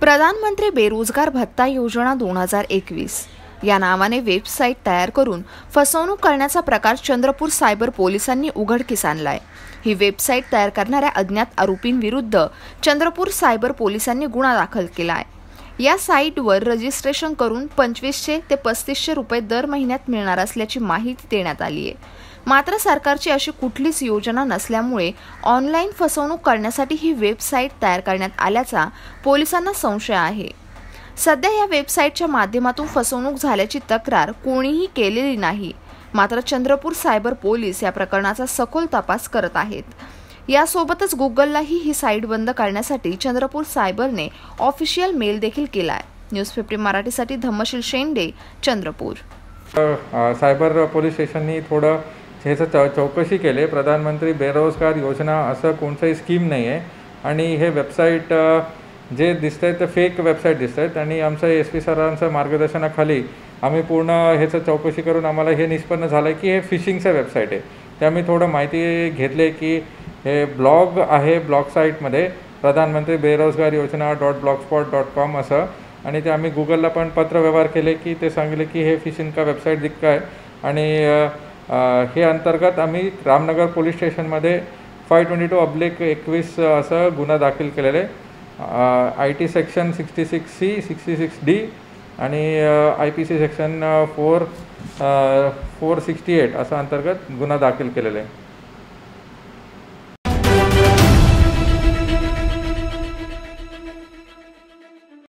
प्रधानमंत्री बेरोजगार भत्ता योजना 2021 या नावाने वेबसाईट तयार करून फसवणूक करण्याचा प्रकार चंद्रपूर सायबर पोलिसांनी उघडकीस आणलाय। ही वेबसाईट तयार करणाऱ्या अज्ञात आरोपींविरुद्ध चंद्रपूर सायबर पोलिसांनी गुन्हा दाखल केलाय। या साईटवर रजिस्ट्रेशन करून 2500 ते 3500 रुपये दर महिन्यात मिळणार असल्याची माहिती देण्यात आली आहे। मात्र सरकारची अशी कुठलीच योजना नसल्यामुळे ऑनलाईन फसवणूक करण्यासाठी ही वेबसाईट तयार करण्यात आल्याचा पोलिसांना संशय आहे। सध्या या वेबसाईटच्या माध्यमातून फसवणूक झाल्याची तक्रार कोणीही केलेली नाही। मात्र चंद्रपूर सायबर पोलीस या प्रकरणाचा सखोल तपास करत आहेत। यासोबतच गुगललाही ही साईट बंद करण्यासाठी चंद्रपूर सायबरने ऑफिशियल मेल देखील केलाय। न्यूज 50 मराठीसाठी धम्मशील शेंडे, चंद्रपूर। सायबर पोलीस स्टेशननी थोडं ह्याचं चौकशी केली। प्रधानमंत्री बेरोजगार योजना असं कोणताही स्कीम नाही आहे आणि हे वेबसाईट जे दिसत आहेत ते फेक वेबसाईट दिसत आहेत आणि आमच्या SP सरांच्या मार्गदर्शनाखाली आम्ही पूर्ण ह्याचं चौकशी करून आम्हाला हे निष्पन्न झालं की हे फिशिंगचं वेबसाईट आहे। ते आम्ही थोडं माहिती घेतली की हे ब्लॉग आहे, ब्लॉग साईटमध्ये प्रधानमंत्री बेरोजगार योजना .blogspot.com असं, आणि ते आम्ही गुगलला पण पत्रव्यवहार केले की ते सांगितले की हे फिशिंग का वेबसाईट दिसतं आहे। आणि हे अंतर्गत आम्ही रामनगर पोलीस स्टेशनमध्ये 522/21 असं गुन्हा दाखल केलेले IT सेक्शन 66C 66D आणि IPC सेक्शन 468 असं अंतर्गत गुन्हा दाखल केलेला आहे।